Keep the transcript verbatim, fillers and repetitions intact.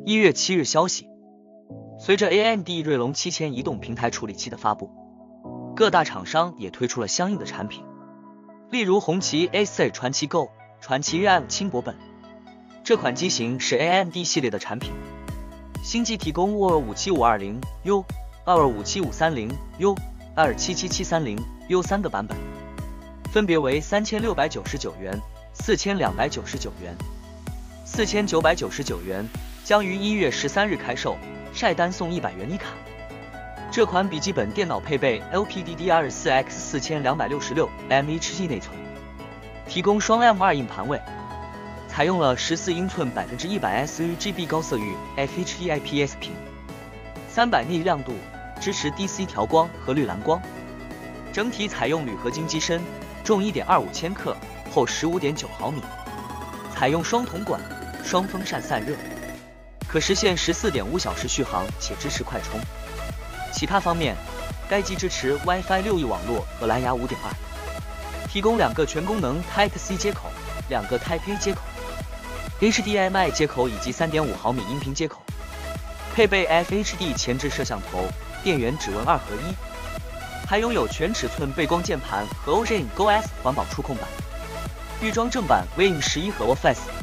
一月七日消息，随着 A M D 锐龙七千移动平台处理器的发布，各大厂商也推出了相应的产品，例如红旗 Acer 传奇 Go、传奇 R A M 轻薄本，这款机型是 A M D 系列的产品，新机提供 U 二五七五二零 U、二二五七五三零 U、二二七七七三零 U 三个版本，分别为三千六百九十九元、四千两百九十九元、四千九百九十九元，将于一月十三日开售，晒单送一百元一卡。这款笔记本电脑配备 L P D D R 四 X 四千两百六十六 M H D 内存，提供双 M 二 硬盘位，采用了十四英寸百分之一百 S R G B 高色域 F H D I P S 屏，三百尼亮度，支持 D C 调光和绿蓝光，整体采用铝合金机身，重 一点二五千克，厚 十五点九毫米，采用双铜管、双风扇散热，可实现 十四点五小时续航且支持快充。其他方面，该机支持 WiFi 六 E 网络和蓝牙 五点二， 提供两个全功能 Type C 接口，两个 Type A 接口， H D M I 接口以及 三点五毫米音频接口，配备 F H D 前置摄像头，电源指纹二合一，还拥有全尺寸背光键盘和 O R I G N Go S 环保触控板，预装正版 Win 十一和 O F A C E